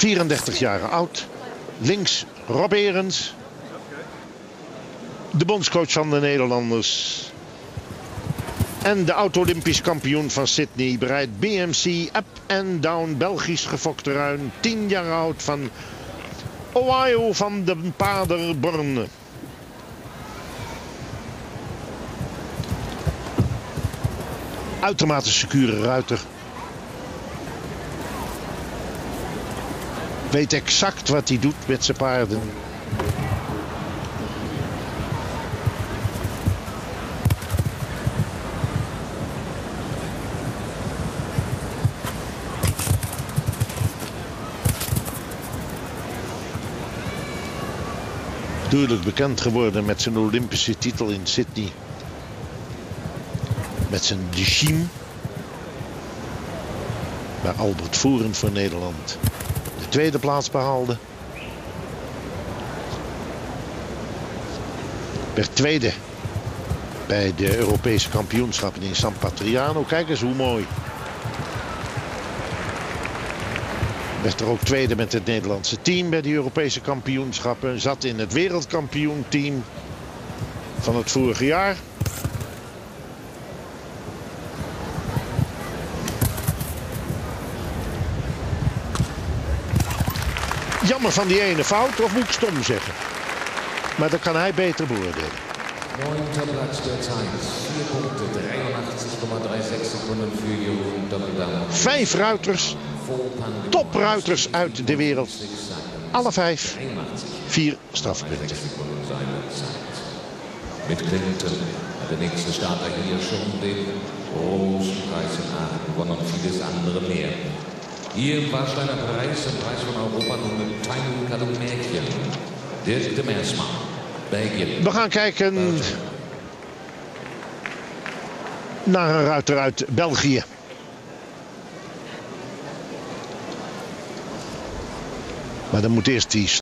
34 jaar oud. Links Rob Behrens. De bondscoach van de Nederlanders. En de oud-Olympisch kampioen van Sydney bereidt BMC up and down. Belgisch gefokte ruin. 10 jaar oud van Ohio van de Paderborn. Uitermate secure ruiter. Weet exact wat hij doet met zijn paarden. Natuurlijk bekend geworden met zijn Olympische titel in Sydney. Met zijn De Schiem. Waar Albert Voeren voor Nederland de tweede plaats behaalde. Werd tweede bij de Europese kampioenschappen in San Patriano. Kijk eens hoe mooi. Werd er ook tweede met het Nederlandse team bij de Europese kampioenschappen. Zat in het wereldkampioenteam van het vorige jaar. Jammer van die ene fout, of moet ik stom zeggen. Maar dat kan hij beter beoordelen. 9. Platz der Zeit. 4 Punkte, 83,36 Sekunden für Jeroen Doppeldam. 5 ruiters, topruiters uit de wereld. Alle 5, 4 strafpunten. Mit Clinton hat der nächste Starter hier schon den Großpreis in Aachen gewonnen und vieles andere mehr. Hier im Warsteiner Preis, im Preis von Europa, nun mit Timon Kadumärchen. Dirk de Meersma, België. We gaan kijken naar een ruiter uit België. Maar dan moet eerst die